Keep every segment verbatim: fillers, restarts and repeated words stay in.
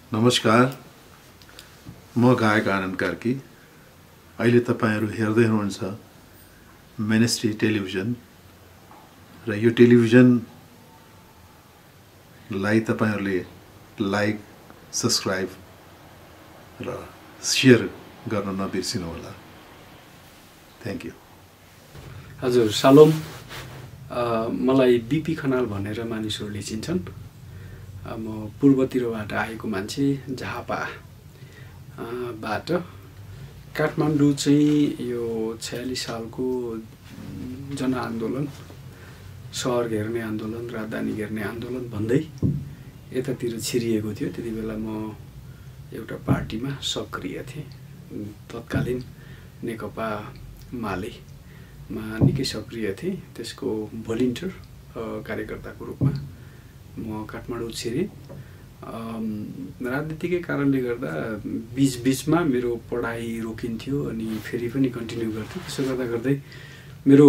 नमस्कार, म गायक आनन्द कार्की। अहिले तपाईहरु हेर्दै हुनुहुन्छ मिनिस्ट्री टेलिभिजन र यो टेलिभिजनलाई तपाईहरुले लाइक, सब्स्क्राइब र शेयर गर्न नबिर्सिनु होला। Thank you. हजुर, सलाम। मलाई बीपी खनाल भनेर मानिसहरूले चिन्छन्। म पूर्वतिरबाट आएको मान्छे, झापा बाट। काठमाडौँ चाहिँ यो छयालिस सालको जनआन्दोलन, सहर घेर्ने आन्दोलन, राजधानी घेर्ने आन्दोलन भन्दै यतातिर छिरिएको थियो। त्यति बेला म एउटा पार्टीमा सक्रिय थिएँ। तत्कालीन नेकपा मालेमा निकै सक्रिय थिएँ। त्यसको भोलिन्टियर कार्यकर्ताको रूपमा म काठमाडौँ छिरेँ। राजनीतिकै कारणले गर्दा बीच-बीचमा मेरो पढाइ रोकिन्थ्यो अनि फेरि पनि कन्टिन्यू गर्थेँ। त्यसो गर्दा गर्दै मेरो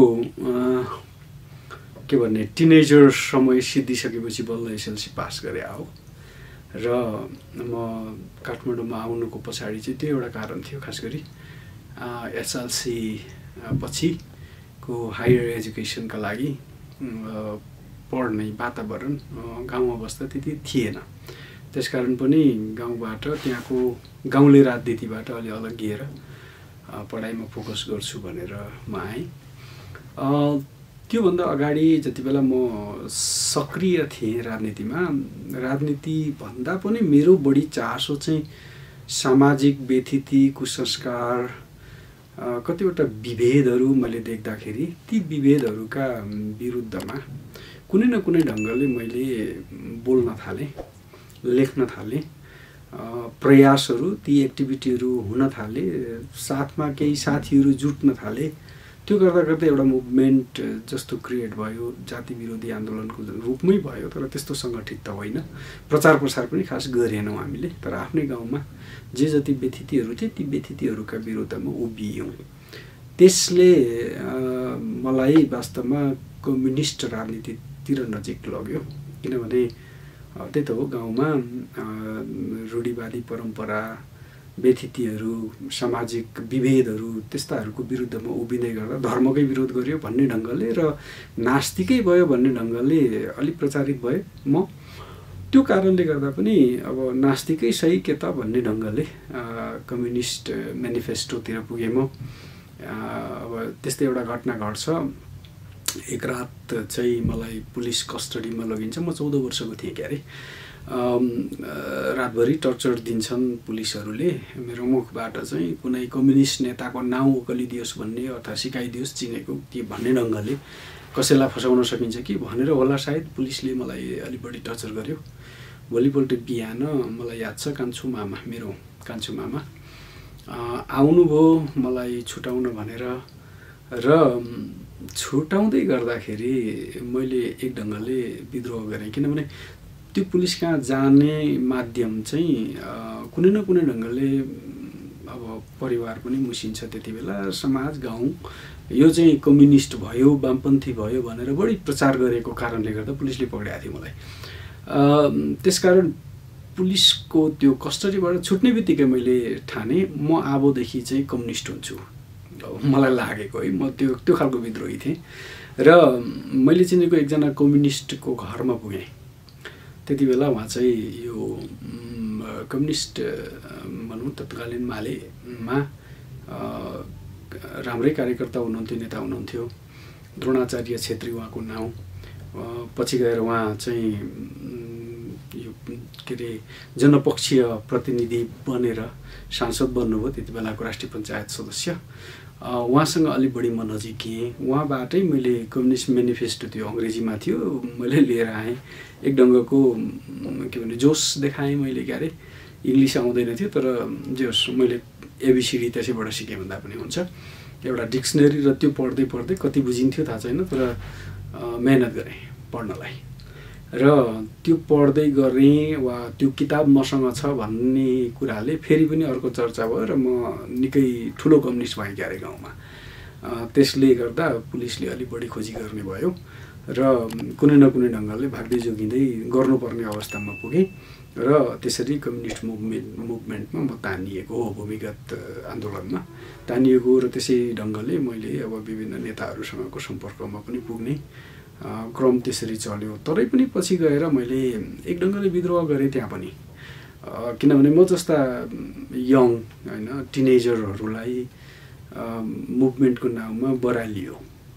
के भन्ने टिनेजर समय सिद्धिसकेपछि बल्ल एसएलसी पास गरे आओ र म काठमाडौँमा आउनुको पछाडि चाहिँ त्यो एउटा कारण थियो। खास गरी एसएलसी पछिको हायर एजुकेसनका लागि पढ्ने वातावरण गाउँमा बस्दा त्यति थिएन। त्यसकारण पनि गाउँबाट, त्यहाँको गाउँले राजनीतिबाट अलि अलग्गिएर पढाइमा फोकस गर्छु भनेर म आएँ। त्योभन्दा अगाडि जति बेला म सक्रिय थिएँ राजनीतिमा, राजनीति भन्दा पनि मेरो बढी चासो चाहिँ सामाजिक व्यथिति, कुसंस्कार, कतिवटा विभेदहरू मैले देख्दाखेरि ती विभेदहरूका विरुद्धमा कुनै न कुनै ढङ्गले मैले बोल्न थालेँ, लेख्न थालेँ। प्रयासहरू, ती एक्टिभिटीहरू हुन थाले, साथमा केही साथीहरू जुट्न थाले। त्यो गर्दा गर्दै एउटा मुभमेन्ट जस्तो क्रिएट भयो, जाति विरोधी आन्दोलनको रूपमै भयो। तर त्यस्तो सङ्गठित त होइन, प्रचार प्रसार पनि खास गरेनौँ हामीले। तर आफ्नै गाउँमा जे जति व्यथितिहरू थिए ती व्यथितिहरूका विरुद्धमा उभियौँ। त्यसले मलाई वास्तवमा कम्युनिस्ट राजनीतितिर नजिक लग्यो। किनभने त्यही त हो, गाउँमा रूढिवादी परम्परा, व्यथितिहरू, सामाजिक विभेदहरू, त्यस्ताहरूको विरुद्धमा उभिँदै गर्दा धर्मकै विरोध गर्यो भन्ने ढङ्गले र नास्तिकै भयो भन्ने ढङ्गले अलिक प्रचारित भए म। त्यो कारणले गर्दा पनि अब नास्तिकै सही के त भन्ने ढङ्गले कम्युनिस्ट मेनिफेस्टोतिर पुगेँ म। अब त्यस्तै एउटा घटना घट्छ। एक रात चाहिँ मलाई पुलिस कस्टडीमा लगिन्छ। म चौध वर्षको थिएँ क्यारे। रातभरि टर्चर दिन्छन् पुलिसहरूले। मेरो मुखबाट चाहिँ कुनै कम्युनिस्ट नेताको नाउँ ओकलिदियोस् भन्ने अथवा सिकाइदियोस् चिनेको के भन्ने ढङ्गले कसैलाई फसाउन सकिन्छ कि भनेर होला सायद पुलिसले मलाई अलि बढी टर्चर गर्यो। भोलिपल्ट बिहान मलाई याद छ, कान्छो मामा, मेरो कान्छो मामा आउनुभयो मलाई छुटाउन भनेर। र छुटाउँदै गर्दाखेरि मैले एक ढङ्गले विद्रोह गरेँ। किनभने त्यो पुलिस कहाँ जाने माध्यम चाहिँ कुनै न कुनै ढङ्गले अब परिवार पनि मुसिन्छ त्यति बेला, समाज, गाउँ यो चाहिँ कम्युनिस्ट भयो, वामपन्थी भयो भनेर बढी प्रचार गरेको कारणले गर्दा पुलिसले पक्राएको थियो मलाई। त्यसकारण पुलिसको त्यो कस्टडीबाट छुट्ने बित्तिकै मैले ठाने म अबदेखि चाहिँ कम्युनिस्ट हुन्छु, मलाई लागेको है। म त्यो त्यो खालको विद्रोही थिएँ। र मैले चिनेको एकजना कम्युनिस्टको घरमा पुगेँ। त्यति बेला उहाँ चाहिँ यो कम्युनिस्ट भनौँ तत्कालीन मालेमा राम्रै कार्यकर्ता हुनुहुन्थ्यो, नेता हुनुहुन्थ्यो। द्रोणाचार्य छेत्री उहाँको नाउँ। पछि गएर उहाँ चाहिँ यो के अरे जनपक्षीय प्रतिनिधि बनेर सांसद बन्नुभयो, त्यति बेलाको राष्ट्रिय पञ्चायत सदस्य। उहाँसँग अलिक बढी म नजिकिएँ। उहाँबाटै मैले कम्युनिस्ट मेनिफेस्टो थियो, अङ्ग्रेजीमा थियो, मैले लिएर आएँ। एक ढङ्गको के भने जोस देखाएँ मैले क्यारे। इङ्ग्लिस आउँदैन थियो तर जे होस् मैले एबिसिडी त्यसैबाट सिकेँ भन्दा पनि हुन्छ। एउटा डिक्सनरी र त्यो पढ्दै पढ्दै कति बुझिन्थ्यो थाहा छैन, तर मेहनत गरेँ पढ्नलाई। र त्यो पढ्दै गरेँ वा त्यो किताब मसँग छ भन्ने कुराले फेरि पनि अर्को चर्चा भयो र म निकै ठुलो कम्युनिस्ट भएँ क्यारे गाउँमा। त्यसले गर्दा पुलिसले अलि बढी खोजी गर्ने भयो र कुनै न कुनै ढङ्गले भाग्दै जोगिँदै गर्नुपर्ने अवस्थामा पुगेँ र त्यसरी कम्युनिस्ट मुभमेन्ट मुभमेन्टमा म तानिएको हो, भूमिगत आन्दोलनमा तानिएको र त्यसै ढङ्गले मैले अब विभिन्न नेताहरूसँगको सम्पर्कमा पनि पुग्ने क्रम त्यसरी चल्यो। तरै पनि पछि गएर मैले एक ढङ्गले विद्रोह गरेँ त्यहाँ पनि, किनभने म जस्ता यङ होइन टिनेजरहरूलाई मुभमेन्टको नाउँमा बरालियो,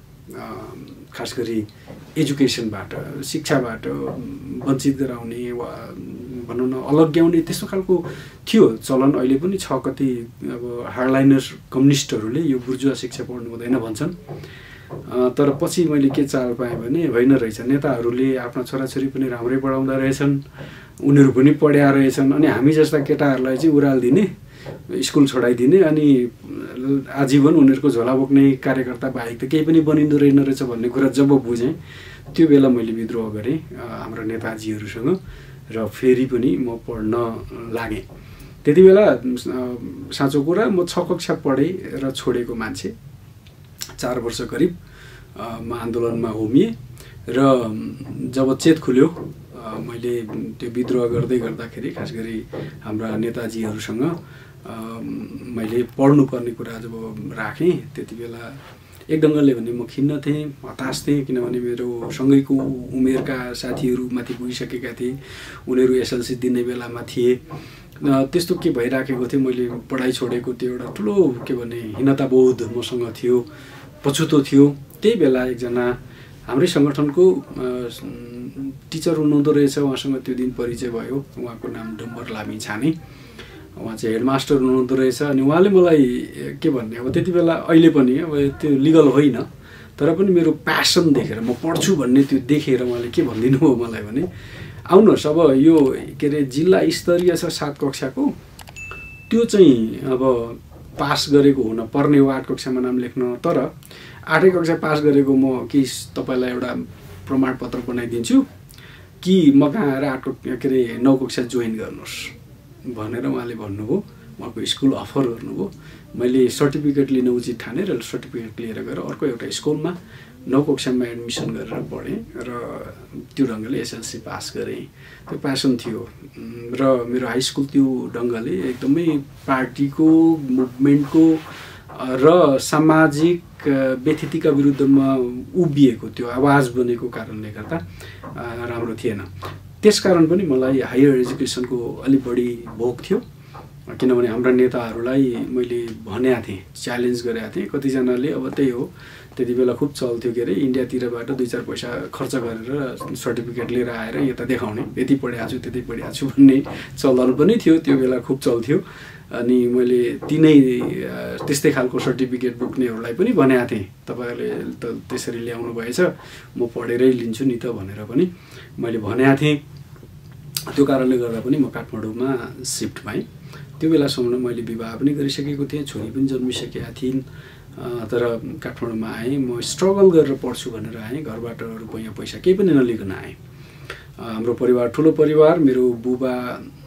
खास गरी एजुकेसनबाट शिक्षाबाट वञ्चित गराउने वा भनौँ न अलग्याउने त्यस्तो खालको थियो चलन। अहिले पनि छ कति अब हार्डलाइनर कम्युनिस्टहरूले यो बुर्जुवा शिक्षा पढ्नु हुँदैन भन्छन्, तर पछि मैले के चाल पाएँ भने होइन रहेछ, नेताहरूले आफ्ना छोराछोरी पनि राम्रै पढाउँदा रहेछन्, उनीहरू पनि पढ्या रहेछन्, अनि हामी जस्ता केटाहरूलाई चाहिँ उरालिदिने, स्कुल छोडाइदिने अनि आजीवन उनीहरूको झोला बोक्ने कार्यकर्ता बाहेक त केही पनि बनिँदो रहेन रहेछ भन्ने कुरा जब बुझेँ त्यो बेला मैले विद्रोह गरेँ हाम्रा नेताजीहरूसँग र फेरि पनि म पढ्न लागेँ। त्यति बेला साँचो कुरा म छ कक्षा पढेँ र छोडेको मान्छे, चार वर्ष करिब म आन्दोलनमा होमिएँ र जब चेत खुल्यो मैले त्यो विद्रोह गर्दै गर्दाखेरि खास गरी हाम्रा नेताजीहरूसँग मैले पढ्नुपर्ने कुरा जब राखेँ त्यति बेला एक ढङ्गले भने म खिन्न थिएँ, हताश थिएँ, किनभने मेरो सँगैको उमेरका साथीहरू माथि पुगिसकेका थिए, उनीहरू एसएलसी दिने बेलामा थिए। त्यस्तो के भइराखेको थियो, मैले पढाइ छोडेको त्यो एउटा ठुलो के भने हीनताबोध मसँग थियो, पछुतो थियो। त्यही बेला एकजना हाम्रै सङ्गठनको टिचर हुनुहुँदो रहेछ, उहाँसँग त्यो दिन परिचय भयो, उहाँको नाम डम्बर लामी छाने, उहाँ चाहिँ हेडमास्टर हुनुहुँदो रहेछ। अनि उहाँले मलाई के भन्ने, अब त्यति बेला अहिले पनि अब त्यो लिगल होइन तर पनि मेरो प्यासन देखेर म पढ्छु भन्ने त्यो देखेर उहाँले के भनिदिनु हो मलाई भने आउनुहोस् अब यो के अरे जिल्ला स्तरीय छ सात कक्षाको, त्यो चाहिँ अब पास गरेको हुन पर्ने हो आठ कक्षामा नाम लेख्न, तर आठै कक्षा पास गरेको म कि तपाईँलाई एउटा प्रमाणपत्र बनाइदिन्छु कि म कहाँ आएर आठ के अरे नौ कक्षा जोइन गर्नुहोस् भनेर उहाँले भन्नुभयो। उहाँको स्कुल अफर गर्नुभयो, मैले सर्टिफिकेट लिन उचित ठानेँ र सर्टिफिकेट लिएर गएर अर्को एउटा स्कुलमा नौ कक्षामा एडमिसन गरेर पढेँ र त्यो ढङ्गले एसएलसी पास गरेँ। त्यो प्यासन थियो र मेरो हाई स्कुल त्यो ढङ्गले एकदमै पार्टीको मुभमेन्टको र सामाजिक व्यथितिका विरुद्धमा उभिएको त्यो आवाज बनेको कारणले गर्दा राम्रो थिएन। त्यसकारण पनि मलाई हायर एजुकेसनको अलिक बढी भोक थियो, किनभने हाम्रा नेताहरूलाई मैले भनेको थिएँ, च्यालेन्ज गरेको थिएँ। कतिजनाले अब त्यही हो त्यति बेला खुब चल्थ्यो के अरे इन्डियातिरबाट दुई चार पैसा खर्च गरेर सर्टिफिकेट लिएर आएर यता देखाउने, यति पढाएको छु त्यति पढाएको छु भन्ने चलन पनि थियो, त्यो बेला खुब चल्थ्यो। अनि मैले तिनै त्यस्तै खालको सर्टिफिकेट बोक्नेहरूलाई पनि भनेको थिएँ, तपाईँहरूले त त्यसरी ल्याउनु भएछ म पढेरै लिन्छु नि त भनेर पनि मैले भनेको थिएँ। त्यो कारणले गर्दा पनि म काठमाडौँमा सिफ्ट भएँ। त्यो बेलासम्म मैले विवाह पनि गरिसकेको थिएँ, छोरी पनि जन्मिसकेका थिइन्, तर काठमाडौँमा आएँ। म स्ट्रगल गरेर पढ्छु भनेर आएँ, घरबाट रुपैयाँ पैसा केही पनि नलिकन आएँ। हाम्रो परिवार ठुलो परिवार, मेरो बुबा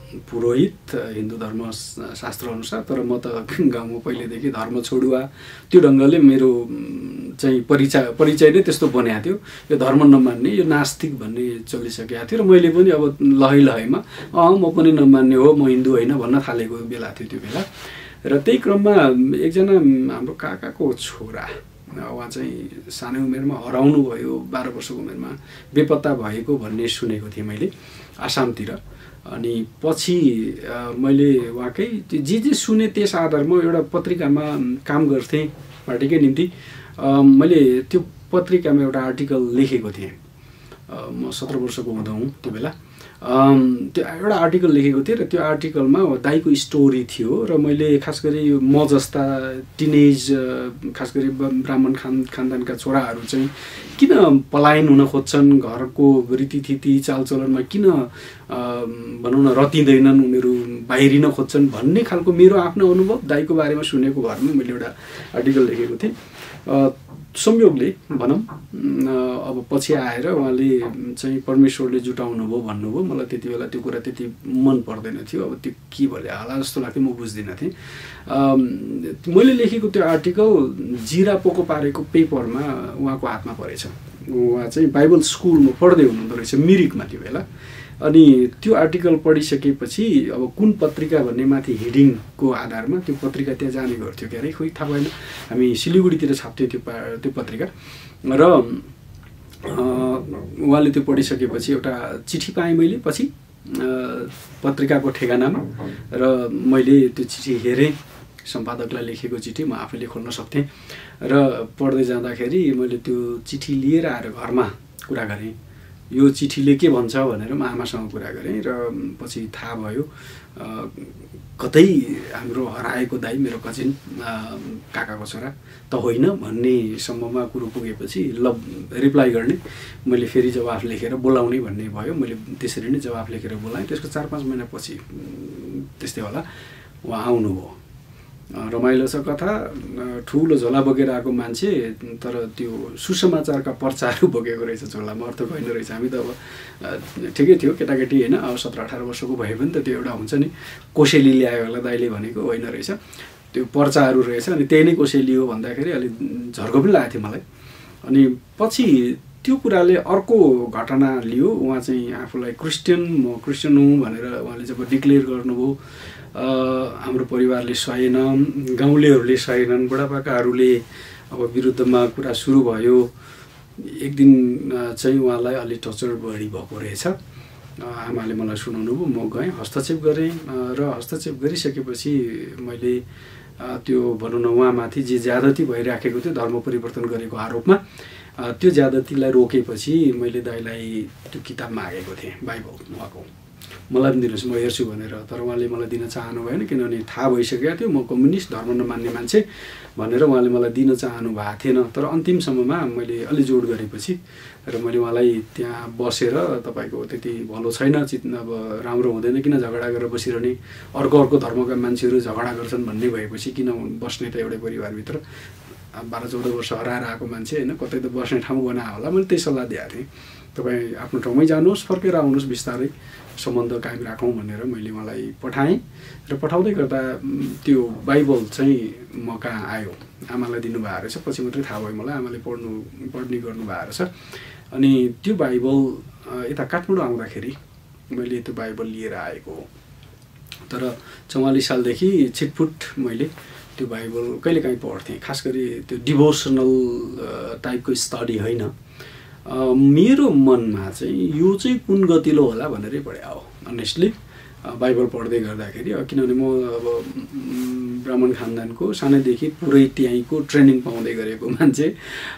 पुरोहित हिन्दू धर्म शास्त्र अनुसार, तर म त गाउँमा पहिलेदेखि धर्म छोडुवा त्यो ढङ्गले मेरो चाहिँ परिचय परिचय नै त्यस्तो बनाएको थियो, यो धर्म नमान्ने, यो नास्तिक भन्ने चलिसकेको थियो। र मैले पनि अब लहै लहैमा अँ म पनि नमान्ने हो, म हिन्दू होइन भन्न थालेको बेला थियो त्यो बेला। र त्यही क्रममा एकजना हाम्रो काकाको छोरा, उहाँ चाहिँ सानै उमेरमा हराउनु भयो, बाह्र वर्षको उमेरमा बेपत्ता भएको भन्ने सुनेको थिएँ मैले आसामतिर। अनि पछि मैले उहाँकै जे जे सुने त्यस आधारमा एउटा पत्रिकामा काम गर्थेँ पार्टीकै निम्ति। मैले त्यो पत्रिकामा एउटा आर्टिकल लेखेको थिएँ, म सत्र वर्षको हुँदा हुँ त्यो बेला। त्यो एउटा आर्टिकल लेखेको थिएँ र त्यो आर्टिकलमा दाइको स्टोरी थियो र मैले खास गरी म जस्ता टिनेज खास गरी ब्राह्मण खान खानदानका छोराहरू चाहिँ किन पलायन हुन खोज्छन्, घरको रीतिथिति चालचलनमा किन भनौँ न रतिँदैनन्, उनीहरू बाहिरिन खोज्छन् भन्ने खालको मेरो आफ्नो अनुभव दाइको बारेमा सुनेको भरमा मैले एउटा आर्टिकल लेखेको थिएँ। संयोगले भनौँ अब पछि आएर उहाँले चाहिँ परमेश्वरले जुटाउनु भयो भन्नुभयो। मलाई त्यति बेला त्यो कुरा त्यति मन पर्दैन थियो, अब त्यो के भन्ने होला जस्तो लाग्थ्यो, म बुझ्दिनँ थिएँ। मैले लेखेको त्यो आर्टिकल जिरा पोको पारेको पेपरमा उहाँको हातमा परेछ। उहाँ चाहिँ बाइबल स्कुलमा पढ्दै हुनुहुँदो रहेछ मिरिकमा त्यो बेला। अनि त्यो आर्टिकल पढिसकेपछि अब कुन पत्रिका भन्ने माथि हेडिङको आधारमा त्यो पत्रिका त्यहाँ जाने गर्थ्यो के अरे, खोइ थाहा भएन। हामी सिलिगुडीतिर छाप्थ्यौँ त्यो त्यो पत्रिका। र उहाँले त्यो पढिसकेपछि एउटा चिठी पाएँ मैले पछि पत्रिकाको ठेगानामा, र मैले त्यो चिठी हेरेँ, सम्पादकलाई लेखेको चिठी म आफैले खोल्न सक्थेँ। र पढ्दै जाँदाखेरि मैले त्यो चिठी लिएर आएर घरमा कुरा गरेँ, यो चिठीले के भन्छ भनेर म आमासँग कुरा गरेँ। र पछि थाहा भयो कतै हाम्रो हराएको दाइ मेरो कजिन काकाको छोरा त होइन भन्ने सम्ममा कुरो पुगेपछि ल रिप्लाई गर्ने, मैले फेरि जवाफ लेखेर बोलाउने भन्ने भयो। मैले त्यसरी नै जवाफ लेखेर बोलाएँ। त्यसको चार पाँच महिनापछि त्यस्तै होला उहाँ आउनुभयो। रमाइलो छ कथा। ठुलो झोला बोकेर आएको मान्छे, तर त्यो सुसमाचारका पर्चाहरू बोकेको रहेछ झोलामा, अर्थ होइन रहेछ। हामी त अब ठिकै थियो केटाकेटी होइन, अब सत्र अठार वर्षको भयो भने त त्यो एउटा हुन्छ नि, कोसेली ल्यायो होला दाइले भनेको, होइन रहेछ, त्यो पर्चाहरू रहेछ। अनि त्यही नै कोसेली हो भन्दाखेरि अलिक झर्को पनि लागेको थियो मलाई। अनि पछि त्यो कुराले अर्को घटना लियो। उहाँ चाहिँ आफूलाई क्रिस्चियन, म क्रिस्चियन हुँ भनेर उहाँले जब डिक्लेयर गर्नुभयो, हाम्रो परिवारले सहेन, गाउँलेहरूले सहेनन्, बुढापाकाहरूले अब विरुद्धमा कुरा सुरु भयो। एक दिन चाहिँ उहाँलाई अलि टर्चर बढी भएको रहेछ। आमाले मलाई सुनाउनु भयो, म गएँ, हस्तक्षेप गरेँ। र हस्तक्षेप गरिसकेपछि मैले त्यो भनौँ न उहाँमाथि जे ज्यादती भइराखेको थियो धर्म परिवर्तन गरेको आरोपमा, त्यो ज्यादतीलाई रोकेपछि मैले दाइलाई त्यो किताब मागेको थिएँ, बाइबल उहाँको, मलाई पनि दिनुहोस् म हेर्छु भनेर। तर उहाँले मलाई दिन चाहनु भएन, किनभने थाहा भइसकेको थियो म कम्युनिस्ट धर्म नमान्ने मान्छे भनेर उहाँले मलाई दिन चाहनु भएको थिएन। तर अन्तिम समयमा मैले अलि जोड गरेपछि र मैले उहाँलाई त्यहाँ बसेर, तपाईँको त्यति भलो छैन, चित अब राम्रो हुँदैन किन झगडा गरेर बसिरहने, अर्को अर्को धर्मका मान्छेहरू झगडा गर्छन् भन्ने भएपछि किन बस्ने त एउटै परिवारभित्र, बाह्र चौध वर्ष हराएर आएको मान्छे होइन, कतै त बस्ने ठाउँ बनायो होला। मैले त्यही सल्लाह दिएको थिएँ, तपाईँ आफ्नो ठाउँमै जानुहोस्, फर्केर आउनुहोस्, बिस्तारै सम्बन्ध कायम राखौँ भनेर मैले उहाँलाई पठाएँ। र पठाउँदै गर्दा त्यो बाइबल चाहिँ म कहाँ आयो, आमालाई दिनुभएको रहेछ। पछि मात्रै थाहा भयो मलाई, आमाले पढ्नु पढ्ने गर्नुभएको रहेछ। अनि त्यो बाइबल यता काठमाडौँ आउँदाखेरि मैले त्यो बाइबल लिएर आएको हो। तर चौवालिस सालदेखि छिटफुट मैले त्यो बाइबल कहिलेकाहीँ पढ्थेँ, खास गरी त्यो डिभोसनल टाइपको स्टडी होइन। मेरो मनमा चाहिँ यो चाहिँ कुन गतिलो होला भनेरै पढ्या हो अनेस्टली, बाइबल पढ्दै गर्दाखेरि। किनभने म अब ब्राह्मण खानदानको सानैदेखि पुरै त्यहीँको ट्रेनिङ पाउँदै गरेको मान्छे,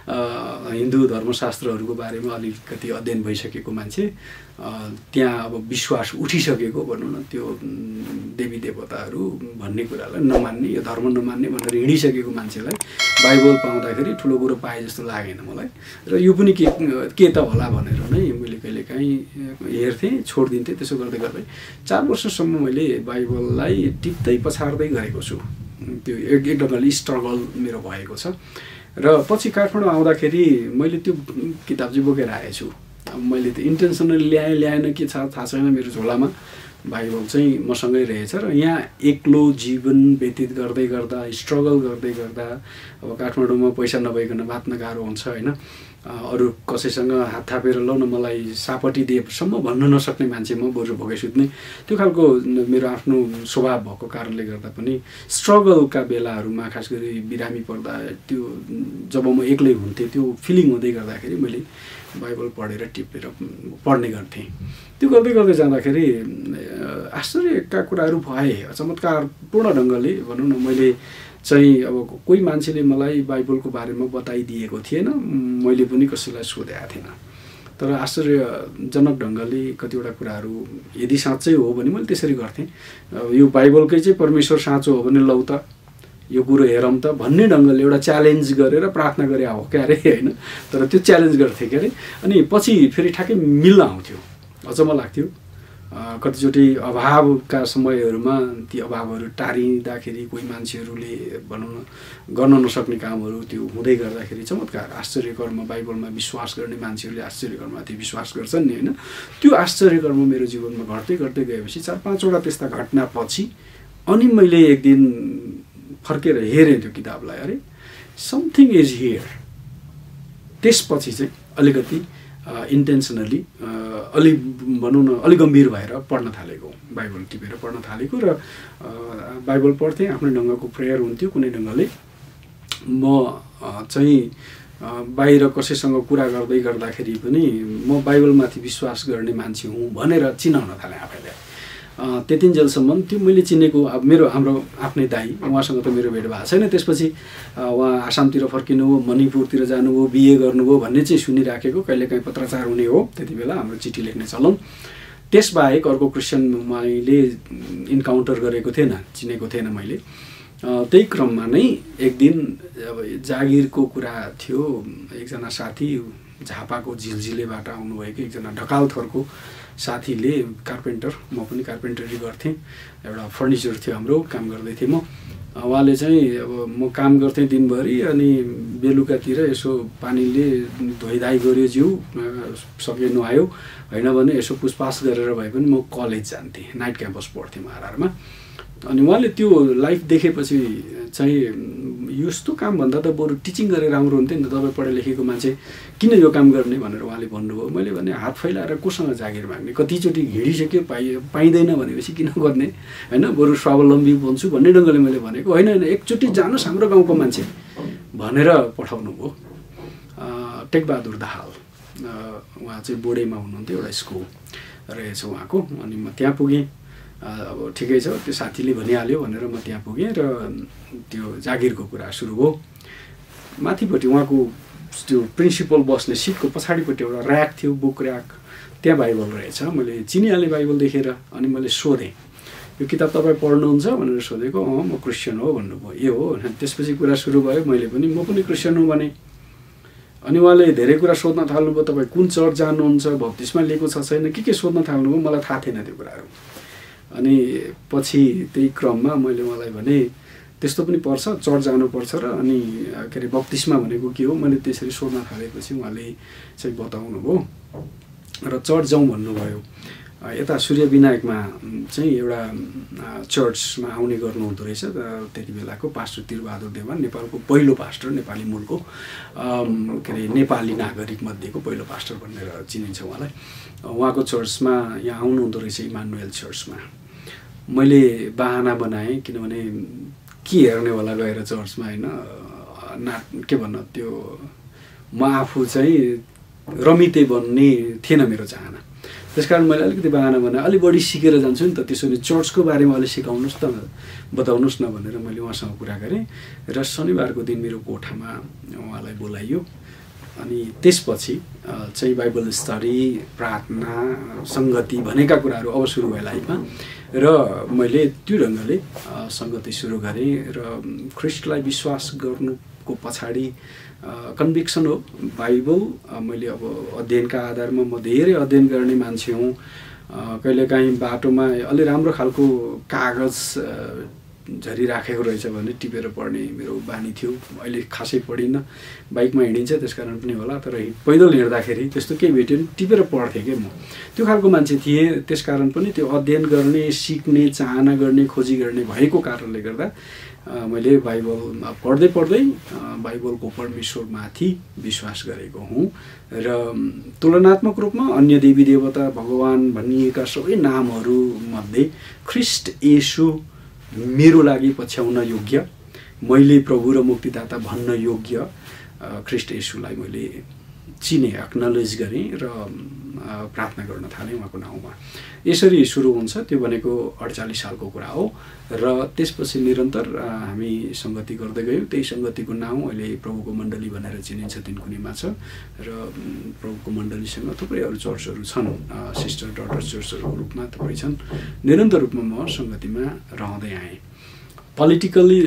हिन्दू धर्मशास्त्रहरूको बारेमा अलिकति अध्ययन भइसकेको मान्छे, त्यहाँ अब विश्वास उठिसकेको भनौँ न, त्यो देवी देवताहरू भन्ने कुरालाई नमान्ने, यो धर्म नमान्ने भनेर हिँडिसकेको मान्छेलाई बाइबल पाउँदाखेरि ठुलो कुरो पाए जस्तो लागेन मलाई। र यो पनि के के त होला भनेर नै मैले कहिलेकाहीँ हेर्थेँ, छोडिदिन्थेँ। त्यसो गर्दै गर्दै चार वर्षसम्म मैले बाइबललाई टिप्दै पछार्दै गरेको छु। त्यो एक एक ढङ्गले स्ट्रगल मेरो भएको छ। र पछि काठमाडौँ आउँदाखेरि मैले त्यो किताब चाहिँ बोकेर आएछु। अब मैले त्यो इन्टेन्सनली ल्याएँ ल्याएन के छ थाहा छैन, मेरो झोलामा बाइबल चाहिँ मसँगै रहेछ। र यहाँ एक्लो जीवन व्यतीत गर्दै गर्दा, स्ट्रगल गर्दै गर्दा, अब काठमाडौँमा पैसा नभइकन बाँच्न गाह्रो हुन्छ होइन, अरू कसैसँग हात थापेर ल न मलाई सापट्टि दिएसम्म भन्न नसक्ने मान्छे म, बरु भोकै सुत्ने, त्यो खालको मेरो आफ्नो स्वभाव भएको कारणले गर्दा पनि स्ट्रगलका बेलाहरूमा, खास गरी बिरामी पर्दा, त्यो जब म एक्लै हुन्थेँ त्यो फिलिङ हुँदै गर्दाखेरि मैले बाइबल पढेर टिपेर पढ्ने गर्थेँ। त्यो गर्दै गर्दै जाँदाखेरि आश्चर्यका कुराहरू भए, चमत्कारपूर्ण ढङ्गले भनौँ न। मैले चाहिँ अब कोही मान्छेले मलाई बाइबलको बारेमा बताइदिएको थिएन, मैले पनि कसैलाई सोधेको थिएन। तर आश्चर्यजनक ढङ्गले कतिवटा कुराहरू यदि साँच्चै हो भने मैले त्यसरी गर्थेँ, यो बाइबलकै चाहिँ परमेश्वर साँचो हो भने लौ त यो कुरो हेरौँ त भन्ने ढङ्गले एउटा च्यालेन्ज गरेर प्रार्थना गरे हो क्या अरे होइन। तर त्यो च्यालेन्ज गर्थेँ क्या अरे। अनि पछि फेरि ठ्याक्कै मिल्न आउँथ्यो, अचम्म लाग्थ्यो। कतिचोटि अभावका समयहरूमा ती अभावहरू टारिँदाखेरि कोही मान्छेहरूले भनौँ न गर्न नसक्ने कामहरू त्यो हुँदै गर्दाखेरि चमत्कार, आश्चर्यकर्म, बाइबलमा विश्वास गर्ने मान्छेहरूले आश्चर्यकर्ममाथि विश्वास गर्छन् नि होइन। त्यो आश्चर्यकर्म मेरो जीवनमा घट्दै घट्दै गएपछि चार पाँचवटा त्यस्ता घटना पछि अनि मैले एक दिन फर्केर हेरेँ त्यो किताबलाई, अरे समथिङ इज हियर। त्यसपछि चाहिँ अलिकति इन्टेन्सनली अलि भनौँ न अलि गम्भीर भएर पढ्न थालेको, बाइबल टिपेर पढ्न थालेको र बाइबल पढ्थेँ। आफ्नै ढङ्गको प्रेयर हुन्थ्यो कुनै ढङ्गले। म चाहिँ बाहिर कसैसँग कुरा गर्दै गर्दाखेरि पनि म बाइबलमाथि विश्वास गर्ने मान्छे हुँ भनेर चिनाउन थालेँ आफैलाई। त्यतिन्जेलसम्म त्यो मैले चिनेको अब मेरो हाम्रो आफ्नै दाइ, उहाँसँग त मेरो भेट भएको छैन। त्यसपछि उहाँ आसामतिर फर्किनुभयो, मणिपुरतिर जानुभयो, बिए गर्नुभयो भन्ने चाहिँ सुनिराखेको। कहिलेकाहीँ पत्रचार हुने हो त्यति बेला, हाम्रो चिठी लेख्ने चलन। त्यसबाहेक अर्को क्रिस्चियन मैले इन्काउन्टर गरेको थिएन, चिनेको थिएन मैले। त्यही क्रममा नै एक दिन अब जागिरको कुरा थियो। एकजना साथी झापाको झिलझिलेबाट आउनुभएको एकजना ढकाल थरको साथीले, कार्पेन्टर, म पनि कार्पेन्टरी गर्थेँ, एउटा फर्निचर थियो हाम्रो, काम गर्दै थिएँ म। उहाँले चाहिँ अब म काम गर्थेँ दिनभरि, अनि बेलुकातिर यसो पानीले धोइधाइ गऱ्यो जिउ, सके नुहायो, होइन भने यसो पुसपास गरेर भए पनि म कलेज जान्थेँ। नाइट क्याम्पस पढ्थेँ महारारमा। अनि उहाँले त्यो लाइफ देखेपछि चाहिँ यस्तो कामभन्दा त बरु टिचिङ गरेर राम्रो हुन्थ्यो नि त, तपाईँ पढे लेखेको मान्छे किन यो काम गर्ने भनेर उहाँले भन्नुभयो। मैले भने हात फैलाएर कोसँग जागिर माग्ने, कतिचोटि हिँडिसक्यो, पाइ पाइँदैन भनेपछि किन गर्ने, होइन, बरु स्वावलम्बी बन्छु भन्ने ढङ्गले मैले भनेको। होइन होइन एकचोटि जानुहोस् हाम्रो गाउँको मान्छे भनेर पठाउनु भयो। टेकबहादुर दाहाल उहाँ चाहिँ बोडेमा हुनुहुन्थ्यो, एउटा स्कुल रहेछ उहाँको। अनि म त्यहाँ पुगेँ। अब ठिकै छ, त्यो साथीले भनिहाल्यो भनेर म त्यहाँ पुगेँ र त्यो जागिरको कुरा सुरु भयो। माथिपट्टि उहाँको त्यो प्रिन्सिपल बस्ने सिटको पछाडिपट्टि एउटा ऱ्याक थियो, बुक ऱ्याक, त्यहाँ बाइबल रहेछ। मैले चिनिहालेँ बाइबल देखेर। अनि मैले सोधेँ, यो किताब तपाईँ पढ्नुहुन्छ भनेर सोधेको। अँ म क्रिस्चियन हो भन्नुभयो। ए हो। त्यसपछि कुरा सुरु भयो। मैले पनि म पनि क्रिस्चियन हो भने। अनि उहाँले धेरै कुरा सोध्न थाल्नुभयो। तपाईँ कुन चर्च जानुहुन्छ, बप्तिस्मा लिएको छ छैन, के के सोध्न थाल्नुभयो। मलाई थाहा थिएन त्यो कुराहरू। अनि पछि त्यही क्रममा मैले उहाँलाई भने त्यस्तो पनि पर्छ, चर्च जानुपर्छ र अनि के अरे बप्तिस्मा भनेको के हो, मैले त्यसरी सोध्न थालेपछि उहाँले चाहिँ बताउनु भयो र चर्च जाउँ भन्नुभयो। यता सूर्य विनायकमा चाहिँ एउटा चर्चमा आउने गर्नुहुँदो रहेछ। त्यति बेलाको पास्टर तिरबहादुर देवान, नेपालको पहिलो पास्टर, नेपाली मूलको के अरे नेपाली नागरिक मध्येको पहिलो पास्टर भनेर चिनिन्छ उहाँलाई। उहाँको चर्चमा यहाँ आउनुहुँदो रहेछ, इमानुएल चर्चमा। मैले बाहना बनाएँ, किनभने के हेर्नेवाला गएर चर्चमा, होइन, ना के भन्न, त्यो म आफू चाहिँ रमिते बन्ने थिएन मेरो चाहना। त्यसकारण मैले अलिकति बाहना बनाएँ, अलिक बढी सिकेर जान्छु नि त, त्यसो भने चर्चको बारेमा अलिक सिकाउनुहोस् त, बताउनुहोस् न भनेर मैले उहाँसँग कुरा गरेँ। र शनिबारको दिन मेरो कोठामा उहाँलाई बोलाइयो। अनि त्यसपछि चाहिँ बाइबल स्टडी, प्रार्थना, सङ्गति भनेका कुराहरू अब सुरु भयो लाइफमा। र मैले त्यो ढङ्गले सङ्गति सुरु गरेँ। र ख्रिस्टलाई विश्वास गर्नुको पछाडि कन्भिक्सन हो बाइबल। मैले अब अध्ययनका आधारमा म धेरै अध्ययन गर्ने मान्छे हुँ। कहिलेकाहीँ बाटोमा अलि राम्रो खालको कागज झरिराखेको रहेछ भने टिपेर पढ्ने मेरो बानी थियो। अहिले खासै पढिनँ, बाइकमा हिँडिन्छ त्यसकारण पनि होला। तर पैदल हिँड्दाखेरि त्यस्तो केही भेट्यो भने टिपेर पढ्थेँ क्या म। त्यो खालको मान्छे थिएँ। त्यसकारण पनि त्यो अध्ययन गर्ने, सिक्ने, चाहना गर्ने, खोजी गर्ने भएको कारणले गर्दा मैले बाइबल पढ्दै पढ्दै बाइबलको परमेश्वरमाथि विश्वास गरेको हुँ। र तुलनात्मक रूपमा अन्य देवी देवता, भगवान भनिएका सबै नामहरूमध्ये ख्रिस्ट येशू मेरो लागि पछ्याउन योग्य, मैले प्रभु र मुक्तिदाता भन्न योग्य ख्रिस्ट येशूलाई मैले चिने, एक्नलेज गरेँ र प्रार्थना गर्न थालेँ उहाँको नाउँमा। यसरी सुरु हुन्छ। त्यो भनेको अडचालिस सालको कुरा हो। र त्यसपछि निरन्तर हामी सङ्गति गर्दै गयौँ। त्यही सङ्गतिको नाउँ अहिले प्रभुको मण्डली भनेर चिनिन्छ, तिनकुनेमा छ। र प्रभुको मण्डलीसँग थुप्रै अरू चर्चहरू छन्, सिस्टर डटर चर्चहरूको रूपमा थुप्रै छन्। निरन्तर रूपमा म सङ्गतिमा रहँदै आएँ। पोलिटिकल्ली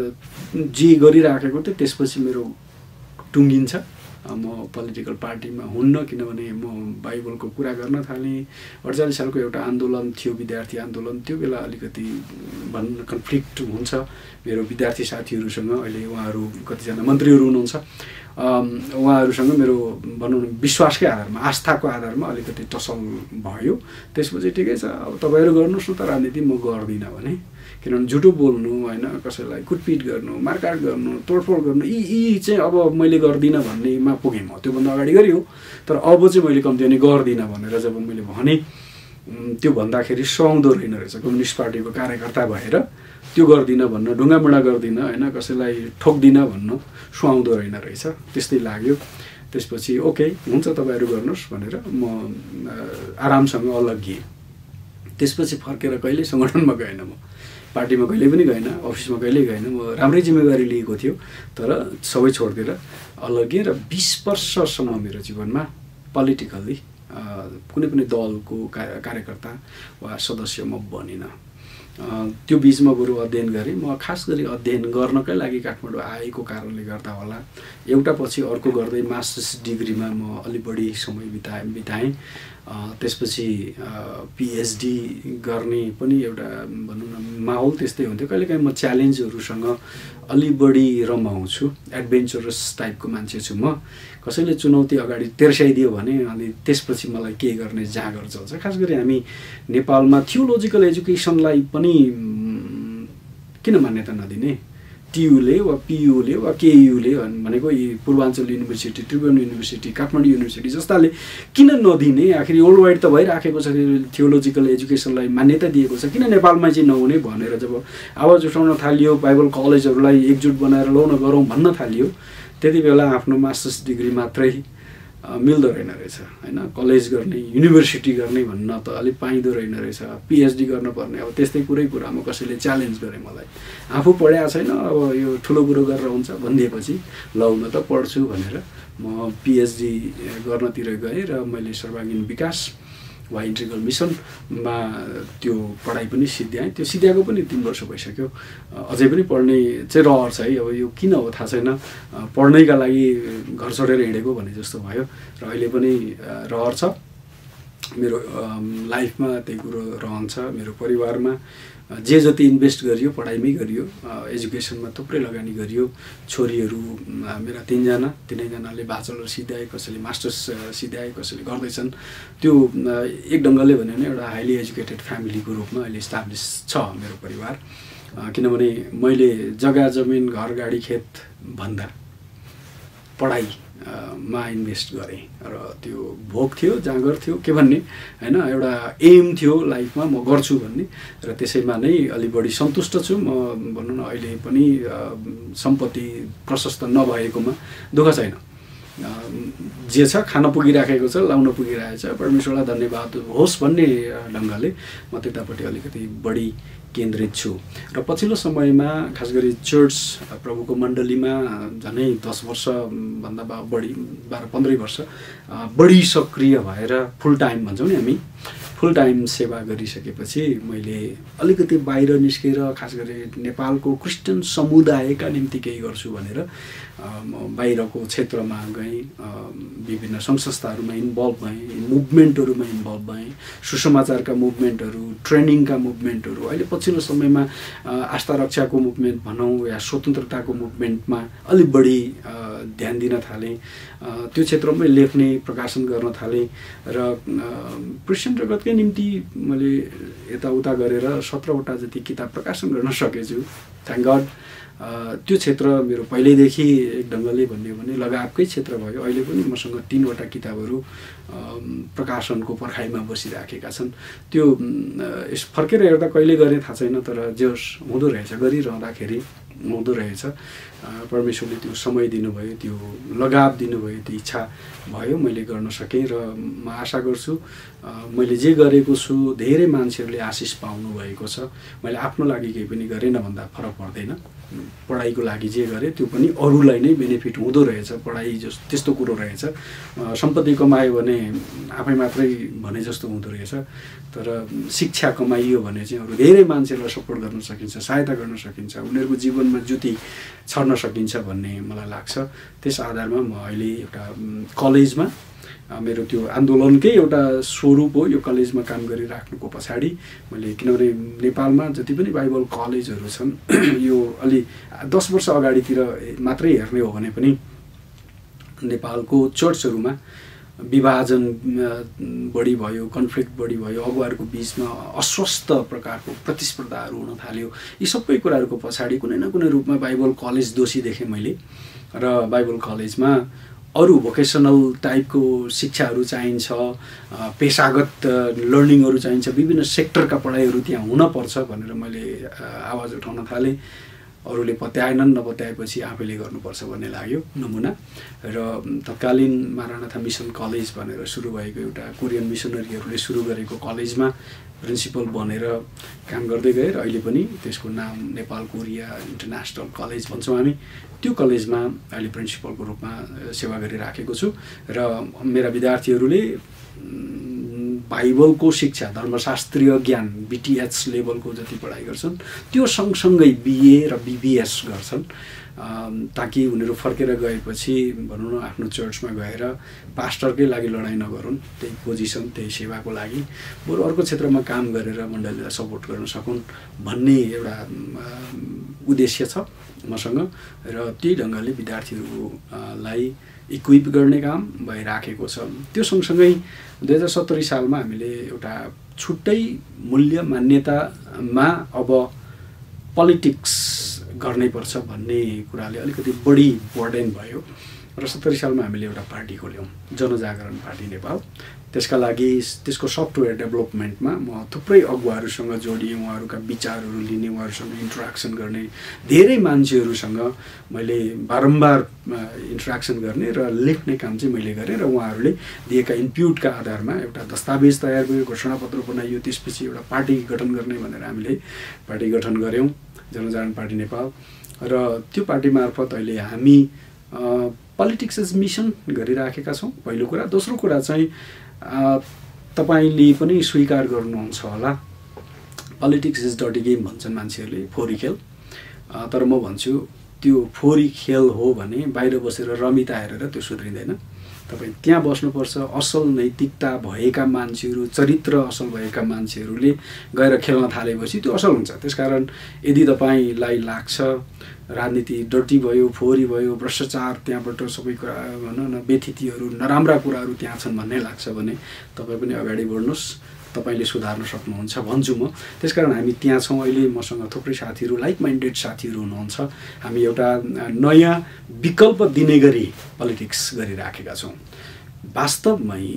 जे गरिराखेको थिएँ त्यसपछि मेरो टुङ्गिन्छ। म पोलिटिकल पार्टीमा हुन्न, किनभने म बाइबलको कुरा गर्न थालेँ। अडचालिस सालको एउटा आन्दोलन थियो, विद्यार्थी आन्दोलन। त्यो बेला अलिकति भन्न कन्फ्लिक्ट हुन्छ मेरो विद्यार्थी साथीहरूसँग। अहिले उहाँहरू कतिजना मन्त्रीहरू हुनुहुन्छ। उहाँहरूसँग मेरो भनौँ न विश्वासकै आधारमा आस्थाको आधारमा अलिकति टसल भयो। त्यसपछि ठिकै छ, अब तपाईँहरू गर्नुहोस् न त राजनीति, म गर्दिनँ भने। किनभने झुटो बोल्नु होइन, कसैलाई कुटपिट गर्नु, मारकाट गर्नु, तोडफोड गर्नु, यी यी चाहिँ अब मैले गर्दिनँ भन्नेमा पुगेँ म। त्योभन्दा अगाडि गरियो, तर अब चाहिँ मैले कम्ती भने गर्दिनँ भनेर जब मैले भने, त्यो भन्दाखेरि सुहाउँदो रहेन रहेछ। कम्युनिस्ट पार्टीको कार्यकर्ता भएर त्यो गर्दिनँ भन्न, ढुङ्गामुढा गर्दिनँ होइन, कसैलाई ठोक्दिनँ भन्न सुहाउँदो रहेन रहेछ, त्यस्तै लाग्यो। त्यसपछि ओके हुन्छ तपाईँहरू गर्नुहोस् भनेर म आरामसँग अलग्गिएँ। त्यसपछि फर्केर कहिले सङ्गठनमा गएन, म पार्टीमा कहिले पनि गएन, अफिसमा कहिल्यै गएन। म राम्रै जिम्मेवारी लिएको थियो, तर सबै छोडिदिएर अलग्गिएँ। र बिस वर्षसम्म मेरो जीवनमा पोलिटिकल्ली कुनै पनि दलको कार्यकर्ता वा सदस्य म बनिनँ। त्यो बिचमा बरु अध्ययन गरेँ। म खास गरी अध्ययन गर्नकै लागि काठमाडौँ आएको कारणले गर्दा होला, एउटा पछि अर्को गर्दै मास्टर्स डिग्रीमा म अलि बढी समय बिताएँ बिताएँ त्यसपछि पिएचडी गर्ने पनि एउटा भनौँ न माहौल त्यस्तै हुन्थ्यो। कहिलेकाहीँ म च्यालेन्जहरूसँग अलि बढी रमाउँछु, एडभेन्चरस टाइपको मान्छे छु म। कसैले चुनौती अगाडि तेर्साइदियो भने अनि त्यसपछि मलाई के गर्ने जाँगर चल्छ। खास गरी हामी नेपालमा थियोलोजिकल एजुकेसनलाई पनि किन मान्यता नदिने, टियुले वा पियुले वा केयुले भनेको यी Purvanchal university, Tribhuvan university, Kathmandu university जस्ताले किन नदिने? आखिर वर्ल्ड वाइड त भइराखेको छ, थियोलोजिकल एजुकेसनलाई मान्यता दिएको छ, किन नेपालमा चाहिँ नहुने भनेर जब आवाज उठाउन थालियो, बाइबल कलेजहरूलाई एकजुट बनाएर लौ न गरौँ भन्न थालियो, त्यति बेला आफ्नो मास्टर्स डिग्री मात्रै मिल्दो रहेन रहेछ होइन, कलेज गर्ने, युनिभर्सिटी गर्ने भन्न त अलिक पाइँदो रहेन रहेछ, पिएचडी गर्नुपर्ने। अब त्यस्तै कुरै कुरामा कसैले च्यालेन्ज गरे मलाई, आफू पढाएको छैन, अब यो ठुलो कुरो गरेर हुन्छ भनिदिएपछि लौ न त पढ्छु भनेर म पिएचडी गर्नतिर गएँ। र मैले सर्वाङ्गीन विकास वा इन्टिग्रल मिसनमा त्यो पढाइ पनि सिद्ध्याएँ। त्यो सिद्ध्याएको पनि तिन वर्ष भइसक्यो, अझै पनि पढ्ने चाहिँ रहर छ है। अब यो किन हो थाहा छैन, पढ्नैका लागि घर छोडेर हिँडेको भने जस्तो भयो। र अहिले पनि रहर छ मेरो लाइफमा, त्यही कुरो रहन्छ। मेरो परिवारमा जे जति इन्भेस्ट गरियो पढाइमै गरियो, एजुकेसनमा थुप्रै लगानी गरियो। छोरीहरू मेरा तिनजना, तिनैजनाले ब्याचलर सिध्याए, कसैले मास्टर्स सिध्याए, कसैले गर्दैछन्। त्यो एक ढङ्गले भन्यो भने एउटा हाइली एजुकेटेड फ्यामिलीको रूपमा अहिले इस्टाब्लिस छ मेरो परिवार। किनभने मैले जग्गा जमिन घर गाडी खेत भन्दा पढाइ मा इन्भेस्ट गरेँ र त्यो भोक थियो, जाँगर थियो, के भन्ने होइन, एउटा एम थियो लाइफमा म गर्छु भन्ने। र त्यसैमा नै अलि बढी सन्तुष्ट छु म। भनौँ न अहिले पनि सम्पत्ति प्रशस्त नभएकोमा दुःख छैन, जे छ खान पुगिराखेको छ, लाउन पुगिरहेको छ, परमेश्वरलाई धन्यवाद होस् भन्ने ढङ्गले म त्यतापट्टि अलिकति बढी केन्द्रित छु। र पछिल्लो समयमा खास गरी चर्च प्रभुको मण्डलीमा झनै दस वर्षभन्दा बढी, बाह्र पन्ध्रै वर्ष बढी सक्रिय भएर फुल टाइम भन्छौँ नि हामी, फुल टाइम सेवा गरिसकेपछि मैले अलिकति बाहिर निस्केर खास गरी नेपालको क्रिस्चियन समुदायका निम्ति केही गर्छु भनेर म बाहिरको क्षेत्रमा गएँ। विभिन्न सङ्घ संस्थाहरूमा इन्भल्भ भएँ, मुभमेन्टहरूमा इन्भल्भ भएँ, सुसमाचारका मुभमेन्टहरू, ट्रेनिङका मुभमेन्टहरू। अहिले पछिल्लो समयमा आस्था रक्षाको मुभमेन्ट भनौँ या स्वतन्त्रताको मुभमेन्टमा अलिक बढी ध्यान दिन थालेँ। त्यो क्षेत्रमा लेख्ने, प्रकाशन गर्न थालेँ। र क्रिस्चियन जगतकै निम्ति मैले यताउता गरेर सत्रवटा जति किताब प्रकाशन गर्न सकेछु, थ्याङ्क गड। त्यो क्षेत्र मेरो पहिल्यैदेखि एक ढङ्गले भन्यो भने लगावकै क्षेत्र भयो। अहिले पनि मसँग तीनवटा किताबहरू प्रकाशनको पर्खाइमा बसिराखेका छन्। त्यो यस फर्केर हेर्दा कहिले गरेँ थाहा छैन, तर जे होस् हुँदो रहेछ, गरिरहँदाखेरि हुँदो रहेछ। परमेश्वरले त्यो समय दिनुभयो, त्यो लगाव दिनुभयो, त्यो इच्छा भयो, मैले गर्न सकेँ। र म आशा गर्छु मैले जे गरेको छु धेरै मान्छेहरूले आशिष पाउनु भएको छ। मैले आफ्नो लागि केही पनि गरेन भन्दा फरक पर्दैन। पढाइको लागि जे गरेँ त्यो पनि अरूलाई नै बेनिफिट हुँदो रहेछ। पढाइ जस्तो त्यस्तो कुरो रहेछ, सम्पत्ति कमायो भने आफै मात्रै भने जस्तो हुँदो रहेछ, तर शिक्षा कमाइयो भने चाहिँ अरू धेरै मान्छेलाई सपोर्ट गर्न सकिन्छ, सहायता गर्न सकिन्छ, उनीहरूको जीवनमा ज्योति छर्न सकिन्छ भन्ने मलाई लाग्छ। त्यस आधारमा म अहिले एउटा कलेजमा, मेरो त्यो आन्दोलनकै एउटा स्वरूप हो यो कलेजमा काम गरिराख्नुको पछाडि मैले, किनभने नेपालमा जति पनि बाइबल कलेजहरू छन् यो अलि दस वर्ष अगाडितिर मात्रै हेर्ने हो भने पनि नेपालको चर्चहरूमा विभाजन बढी भयो, कन्फ्लिक्ट बढी भयो, अगुवाहरूको बिचमा अस्वस्थ प्रकारको प्रतिस्पर्धाहरू हुन थाल्यो। यी सबै कुराहरूको पछाडि कुनै न कुनै रूपमा बाइबल कलेज दोषी देखेँ मैले। र बाइबल कलेजमा अरू भोकेसनल टाइपको शिक्षाहरू चाहिन्छ, पेसागत लर्निङहरू चाहिन्छ, विभिन्न सेक्टरका पढाइहरू त्यहाँ हुनपर्छ भनेर मैले आवाज उठाउन थालेँ। अरूले पत्याएनन्, नपत्याएपछि आफैले गर्नुपर्छ भन्ने लाग्यो नमुना। र तत्कालीन महारानाथा मिसन कलेज भनेर सुरु भएको एउटा कोरियन मिसनरीहरूले सुरु गरेको कलेजमा प्रिन्सिपल बनेर काम गर्दै गएँ र अहिले पनि त्यसको नाम नेपाल कोरिया इन्टरनेसनल कलेज भन्छौँ हामी। त्यो कलेजमा अहिले प्रिन्सिपलको रूपमा सेवा गरिराखेको छु र मेरा विद्यार्थीहरूले बाइबलको शिक्षा, धर्मशास्त्रीय ज्ञान बीटीएच लेभलको जति पढाइ गर्छन् त्यो सँगसँगै बिए र बीबीएस गर्छन्, ताकि उनीहरू फर्केर गएपछि भनौँ न आफ्नो चर्चमा गएर पास्टरकै लागि लडाइँ नगरून्, त्यही पोजिसन त्यही सेवाको लागि बरु अर्को क्षेत्रमा काम गरेर मण्डलीलाई सपोर्ट गर्न सकुन् भन्ने एउटा उद्देश्य छ मसँग। र त्यही ढङ्गले विद्यार्थीहरूलाई इक्विप गर्ने काम भइराखेको छ। त्यो सँगसँगै दुई हजार सत्तरी सालमा हामीले एउटा छुट्टै मूल्य मान्यतामा अब पोलिटिक्स गर्नै पर्छ भन्ने कुराले अलिकति बढी बर्डन भयो र सत्तरी सालमा हामीले एउटा पार्टी खोल्यौँ, जनजागरण पार्टी नेपाल। त्यसका लागि त्यसको सफ्टवेयर डेभलपमेन्टमा म थुप्रै अगुवाहरूसँग जोडिएँ, उहाँहरूका विचारहरू लिने, उहाँहरूसँग इन्टरेक्सन गर्ने, धेरै मान्छेहरूसँग मैले बारम्बार इन्टरेक्सन गर्ने र लेख्ने काम चाहिँ मैले गरेँ। र उहाँहरूले दिएका इनपुटका आधारमा एउटा दस्तावेज तयार गऱ्यो, घोषणापत्र बनाइयो, त्यसपछि एउटा पार्टी गठन गर्ने भनेर हामीले पार्टी गठन गऱ्यौँ, जनजागरण पार्टी नेपाल। र त्यो पार्टी मार्फत अहिले हामी पोलिटिक्स एज मिसन गरिराखेका छौँ, पहिलो कुरा। दोस्रो कुरा चाहिँ तपाईँले पनि स्वीकार गर्नुहुन्छ होला, पोलिटिक्स इज डर्टी गेम भन्छन् मान्छेहरूले, फोहोरी खेल। तर म भन्छु त्यो फोहोरी खेल हो भने बाहिर बसेर रमिता हेरेर त्यो सुध्रिँदैन। तपाईँ त्यहाँ बस्नुपर्छ, असल नैतिकता भएका मान्छेहरू, चरित्र असल भएका मान्छेहरूले गएर खेल्न थालेपछि त्यो असल हुन्छ। त्यसकारण यदि तपाईँलाई लाग्छ राजनीति डर्टी भयो, फोहोरी भयो, भ्रष्टाचार त्यहाँबाट सबै कुरा भनौँ न बेथितिहरू, नराम्रा कुराहरू त्यहाँ छन् भन्ने लाग्छ भने तपाईँ पनि अगाडि बढ्नुहोस्, तपाईँले सुधार्न सक्नुहुन्छ भन्छु म। त्यसकारण हामी त्यहाँ छौँ। अहिले मसँग थुप्रै साथीहरू, लाइक माइन्डेड साथीहरू हुनुहुन्छ। हामी एउटा नयाँ विकल्प दिने गरी पोलिटिक्स गरिराखेका छौँ। वास्तवमै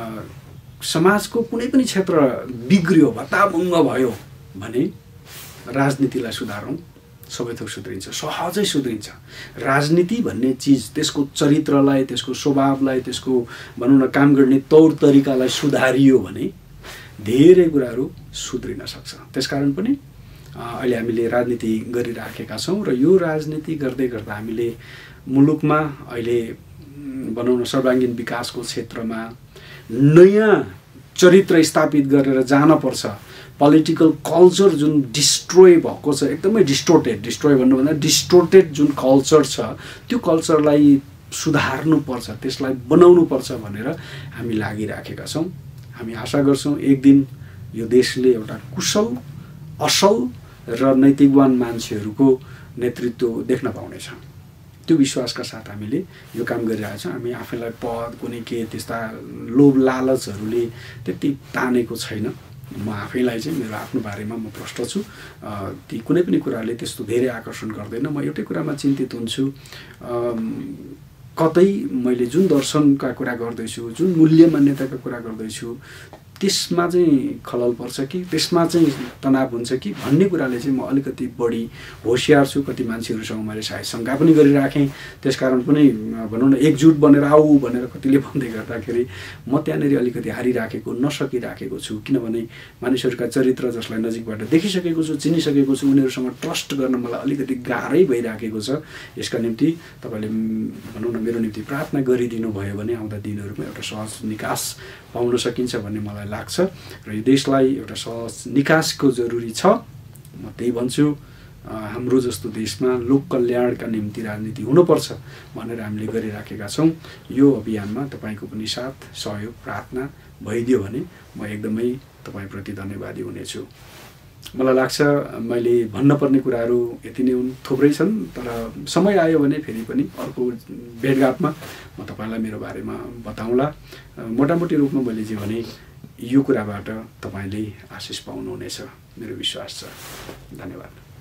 समाजको कुनै पनि क्षेत्र बिग्रियो, भत्ताभुङ्ग भयो भने राजनीतिलाई सुधारौँ, सबै थोक सुध्रिन्छ, सहजै सुध्रिन्छ। राजनीति भन्ने चिज त्यसको चरित्रलाई, त्यसको स्वभावलाई, त्यसको भनौँ न काम गर्ने तौर तरिकालाई सुधारियो भने धेरै कुराहरू सुध्रिन सक्छ। त्यसकारण पनि अहिले हामीले राजनीति गरिराखेका छौँ र यो राजनीति गर्दै गर्दा हामीले मुलुकमा अहिले भनौँ न सर्वाङ्गीण विकासको क्षेत्रमा नयाँ चरित्र स्थापित गरेर जानुपर्छ। पोलिटिकल कल्चर जुन डिस्ट्रोय भएको छ, एकदमै डिस्टोर्टेड, डिस्ट्रोय भन्नुभन्दा डिस्टोर्टेड जुन कल्चर छ त्यो कल्चरलाई सुधार्नुपर्छ, त्यसलाई बनाउनुपर्छ भनेर हामी लागिराखेका छौँ। हामी आशा गर्छौँ एक दिन यो देशले एउटा कुशल, असल र नैतिकवान मान्छेहरूको नेतृत्व देख्न पाउनेछ। त्यो विश्वासका साथ हामीले यो काम गरिरहेका छौँ। हामी आफैलाई पद कुनै के त्यस्ता लोभ लालचहरूले त्यति तानेको छैन। म आफैलाई चाहिँ मेरो आफ्नो बारेमा म प्रष्ट छु, ती कुनै पनि कुराले त्यस्तो धेरै आकर्षण गर्दैन। म एउटै कुरामा चिन्तित हुन्छु, कतै मैले जुन दर्शनका कुरा गर्दैछु, जुन मूल्य मान्यताका कुरा गर्दैछु त्यसमा चाहिँ खलल पर्छ कि त्यसमा चाहिँ तनाव हुन्छ कि भन्ने कुराले चाहिँ म अलिकति बढी होसियार छु। कति मान्छेहरूसँग मैले सायद शङ्का पनि गरिराखेँ, त्यसकारण पनि भनौँ न एकजुट बनेर आऊ भनेर कतिले भन्दै गर्दाखेरि म त्यहाँनिर अलिकति हारिराखेको, नसकिराखेको छु। किनभने मानिसहरूका चरित्र जसलाई नजिकबाट देखिसकेको छु, चिनिसकेको छु, उनीहरूसँग ट्रस्ट गर्न मलाई अलिकति गाह्रै भइराखेको छ। यसका निम्ति तपाईँले भनौँ न मेरो निम्ति प्रार्थना गरिदिनु भयो भने आउँदा दिनहरूमा एउटा सहज निकास पाउन सकिन्छ भन्ने मलाई लाग्छ र यो देशलाई एउटा सहज निकासको जरुरी छ। म त्यही भन्छु, हाम्रो जस्तो देशमा लोक कल्याणका निम्ति राजनीति हुनुपर्छ भनेर हामीले गरिराखेका छौँ। यो अभियानमा तपाईँको पनि साथ, सहयोग, प्रार्थना भइदियो भने म एकदमै तपाईँप्रति धन्यवादी हुनेछु। मलाई लाग्छ मैले भन्नुपर्ने कुराहरू यति नै हुन्, थुप्रै छन्, तर समय आयो भने फेरि पनि अर्को भेटघाटमा म तपाईँलाई मेरो बारेमा बताउँला। मोटामोटी रूपमा मैले जे भने यो कुराबाट तपाईँले आशिष पाउनुहुनेछ मेरो विश्वास छ। धन्यवाद।